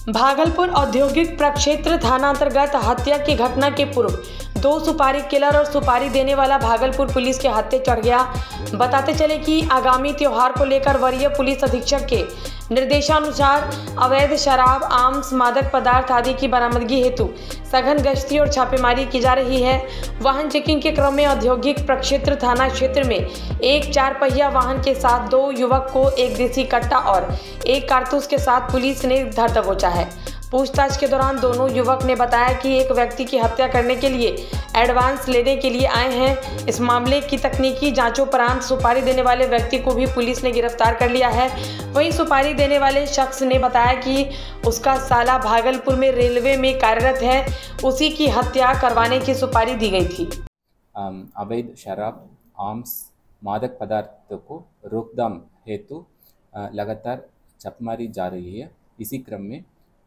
भागलपुर औद्योगिक प्रक्षेत्र थाना अंतर्गत हत्या की घटना के पूर्व 2 सुपारी किलर और सुपारी देने वाला भागलपुर पुलिस के हत्थे चढ़ गया। बताते चले कि आगामी त्योहार को लेकर वरीय पुलिस अधीक्षक के निर्देशानुसार अवैध शराब, आर्म्स, मादक पदार्थ आदि की बरामदगी हेतु सघन गश्ती और छापेमारी की जा रही है। वाहन चेकिंग के क्रम में औद्योगिक प्रक्षेत्र थाना क्षेत्र में एक 4 पहिया वाहन के साथ 2 युवक को एक देसी कट्टा और एक कारतूस के साथ पुलिस ने धर दबोचा है। पूछताछ के दौरान दोनों युवक ने बताया कि एक व्यक्ति की हत्या करने के लिए एडवांस लेने के लिए आए हैं। इस मामले की तकनीकी जांचोपरांत सुपारी देने वाले व्यक्ति को भी पुलिस ने गिरफ्तार कर लिया है। वहीं सुपारी देने वाले शख्स ने बताया कि उसका साला भागलपुर में रेलवे में कार्यरत है, उसी की हत्या करवाने की सुपारी दी गई थी। अवैध शराब, आर्म्स, मादक पदार्थों को रोकथाम हेतु लगातार छापेमारी जा रही है। इसी क्रम में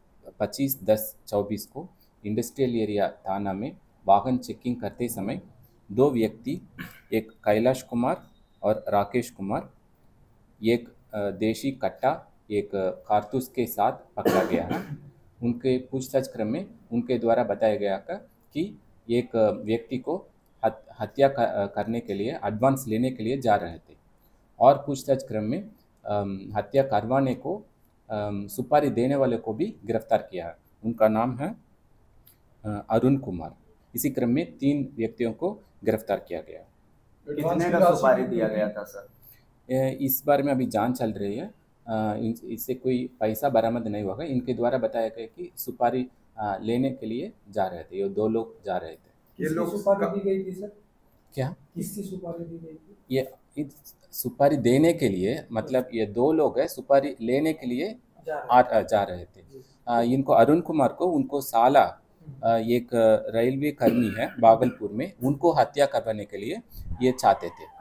25/10/24 को इंडस्ट्रियल एरिया थाना में वाहन चेकिंग करते समय 2 व्यक्ति, एक कैलाश कुमार और राकेश कुमार, एक देशी कट्टा, एक कारतूस के साथ पकड़ा गया है। उनके पूछताछ क्रम में उनके द्वारा बताया गया कि एक व्यक्ति को हत्या करने के लिए एडवांस लेने के लिए जा रहे थे और पूछताछ क्रम में हत्या करवाने को सुपारी देने वाले को भी गिरफ्तार किया है। उनका नाम है अरुण कुमार। इसी क्रम में 3 व्यक्तियों को गिरफ्तार किया गया। कितने का सुपारी दिया गया था सर? इस बारे में अभी जांच चल रही है। इससे कोई पैसा बरामद नहीं होगा। इनके द्वारा बताया गया कि सुपारी लेने के लिए जा रहे थे। ये 2 लोग जा रहे थे। ये लोग सुपारी दी गई थी सर? क्या? किसकी सुपारी दी गई थी? ये सुपारी देने के लिए, मतलब ये 2 लोग हैं, सुपारी लेने के लिए जा रहे थे। इनको अरुण कुमार को उनको साला एक रेलवे कर्मी है भागलपुर में, उनको हत्या करवाने के लिए ये चाहते थे।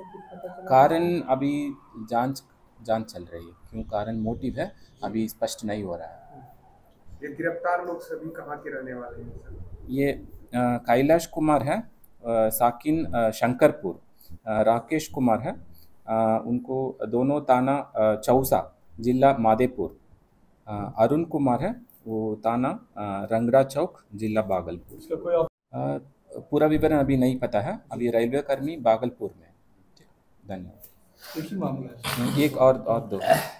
कारण अभी जांच चल रही है। क्यों कारण मोटिव है अभी स्पष्ट नहीं हो रहा है। ये गिरफ्तार लोग सभी कहाँ के रहने वाले हैं सर? ये कैलाश कुमार है, साकिन शंकरपुर, राकेश कुमार है, उनको दोनों थाना चौसा, जिला मादेपुर, अरुण कुमार है, वो थाना रंगरा चौक, जिला भागलपुर। पूरा विवरण अभी नहीं पता है। अभी रेलवे कर्मी भागलपुर में। धन्यवाद। एक ही मामला है? एक और 2